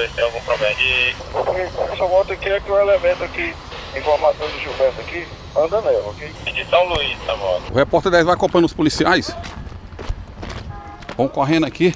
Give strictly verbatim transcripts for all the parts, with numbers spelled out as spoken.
ver se tem algum problema. E essa moto aqui é que o elemento aqui, informação de Gilberto aqui, anda nela, ok? de São Luís, essa moto. O repórter dez vai acompanhando os policiais. Vão correndo aqui.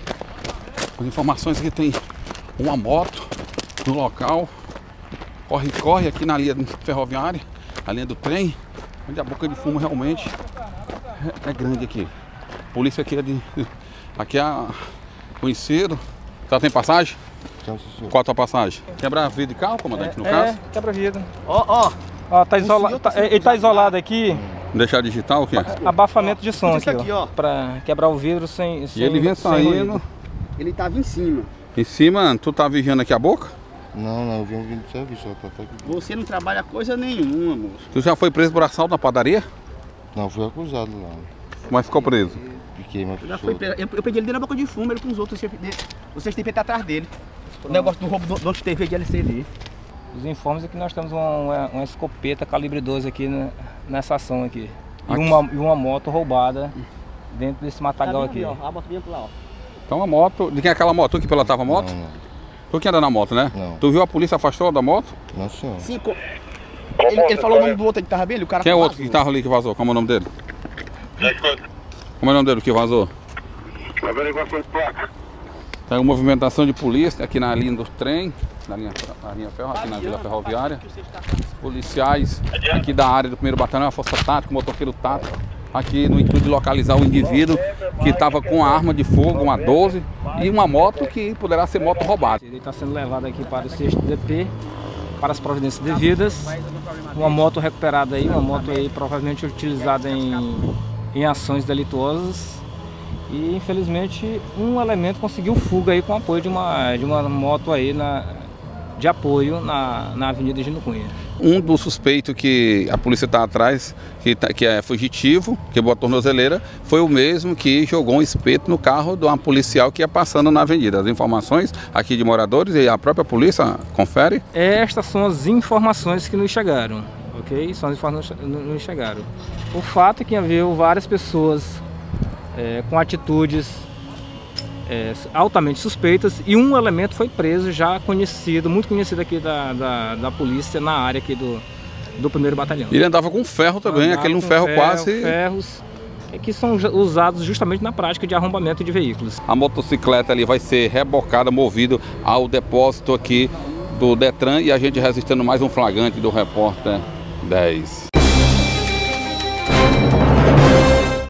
As informações que tem uma moto no local. Corre, corre aqui na linha ferroviária, a linha do trem, onde a boca de fumo realmente é, é grande aqui. A polícia aqui é de. Aqui é conhecido. Já tem passagem? Então, Qual a tua passagem? Quebra vidro de carro, comandante, é, no caso? É, quebra vidro. Ó, ó. Ó, tá isolado, tá, ele tá isolado aqui. Deixar digital o quê? Abafamento de som aqui, aqui, ó, ó. pra quebrar o vidro sem, sem E ele vinha sem saindo. ruído. Ele tava em cima. Em cima, tu tá vigiando aqui a boca? Não, não, eu vim vindo de serviço, só tá aqui. Você não trabalha coisa nenhuma, moço. Tu já foi preso por assalto na padaria? Não, fui acusado lá. Mas ficou preso. Fiquei, mas Já foi preso. Eu, eu peguei ele dentro da boca de fumo, ele com os outros. Vocês têm que estar atrás dele. O negócio do roubo do, do T V de L C D. Os informes é que nós temos uma, uma, uma escopeta calibre doze aqui na, nessa ação aqui. E Aqui. uma, e uma moto roubada dentro desse matagal aqui. Ó, a moto vinha lá, ó. Então a moto. De quem é aquela moto? Tu que pilotava a moto? Não, não. Tu que anda na moto, né? Não. Tu viu a polícia afastou da moto? Não, senhor. Sim, co... ele, ele falou o nome do outro que tava bem, o cara Quem é o outro vazou. que tava ali que vazou? Como é o nome dele? já escuta. Como é o nome dele que vazou? Averiguação de placa. Tem uma movimentação de polícia aqui na linha do trem, na linha, na linha ferro, aqui na Vila Ferroviária. Os policiais aqui da área do primeiro Batalhão, a Força Tática, o motoqueiro tático, aqui no intuito de localizar o indivíduo que estava com a arma de fogo, uma doze, e uma moto que poderá ser moto roubada. Ele está sendo levado aqui para o sexto D P, para as providências devidas. Uma moto recuperada aí, uma moto aí provavelmente utilizada em, em ações delituosas. E infelizmente um elemento conseguiu fuga aí com o apoio de uma, de uma moto aí na, de apoio na, na Avenida Gino Cunha. Um dos suspeitos que a polícia está atrás, que, tá, que é fugitivo, que botou a tornozeleira, foi o mesmo que jogou um espeto no carro de uma policial que ia passando na avenida. As informações aqui de moradores e a própria polícia confere? Estas são as informações que nos chegaram, ok? São as informações que nos chegaram. O fato é que havia várias pessoas é, com atitudes é, altamente suspeitas e um elemento foi preso, já conhecido, muito conhecido aqui da, da, da polícia na área aqui do, do primeiro Batalhão. Ele andava com ferro também, Andava aquele um com ferro, ferro quase... ferros que são usados justamente na prática de arrombamento de veículos. A motocicleta ali vai ser rebocada, movido ao depósito aqui do Detran, e a gente registrando mais um flagrante do Repórter dez.